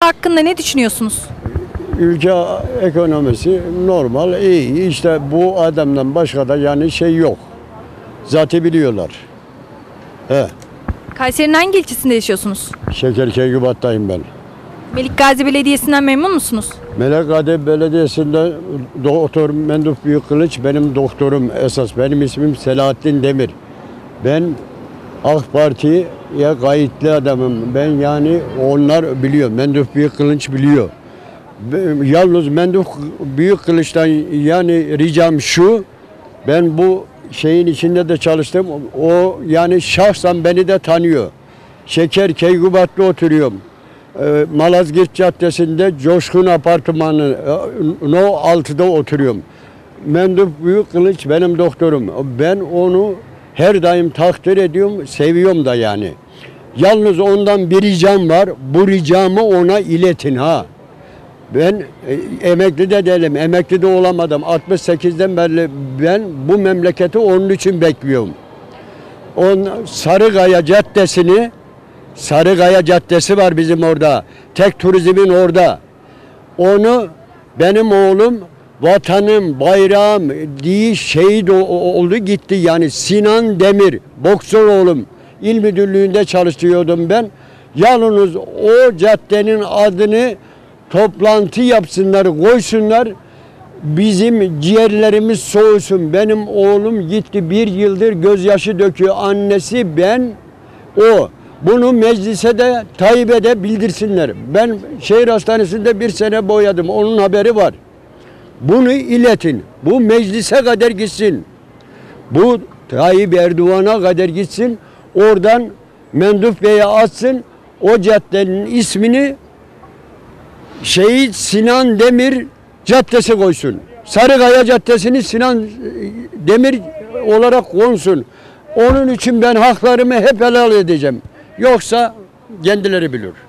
hakkında ne düşünüyorsunuz? Ülke ekonomisi normal, iyi. İşte bu adamdan başka da yani şey yok. Zaten biliyorlar. He, Kayseri'nin hangi ilçesinde yaşıyorsunuz? Şekerkeykubat'tayım ben. Melikgazi Belediyesi'nden memnun musunuz? Melekade Belediyesi'nde Doktor Menduh Büyükkılıç benim doktorum esas. Benim ismim Selahattin Demir. Ben AK Parti'ye kayıtlı adamım. Ben yani onlar biliyor. Menduh Büyükkılıç biliyor. Yalnız Menduh Büyükkılıç'tan yani ricam şu. Ben bu şeyin içinde de çalıştım. O yani şahsen beni de tanıyor. Şekerkeykubat'ta oturuyorum. Malazgirt Caddesi'nde Coşkun Apartmanı No 6'da oturuyorum. Menduh Büyükkılıç benim doktorum. Ben onu her daim takdir ediyorum, seviyorum da yani. Yalnız ondan bir ricam var. Bu ricamı ona iletin ha. Ben emekli de değilim, emekli de olamadım. 68'den beri ben bu memleketi onun için bekliyorum. Sarıkaya Caddesi var bizim orada. Tek turizmin orada. Onu benim oğlum vatanım, bayrağım diye şehit oldu gitti. Yani Sinan Demir, boksör oğlum. İl müdürlüğünde çalışıyordum ben. Yalnız o caddenin adını toplantı yapsınlar, koysunlar. Bizim ciğerlerimiz soğusun. Benim oğlum gitti, bir yıldır gözyaşı döküyor. Annesi, ben, o. Bunu meclise de Tayyip'e de bildirsinler. Ben şehir hastanesinde bir sene boyadım. Onun haberi var. Bunu iletin. Bu meclise kadar gitsin. Bu Tayyip Erdoğan'a kadar gitsin. Oradan Menduh Bey'e atsın. O caddenin ismini Şehit Sinan Demir Caddesi koysun. Sarıkaya Caddesi'ni Sinan Demir olarak konsun. Onun için ben haklarımı hep helal edeceğim. Yoksa kendileri bilir.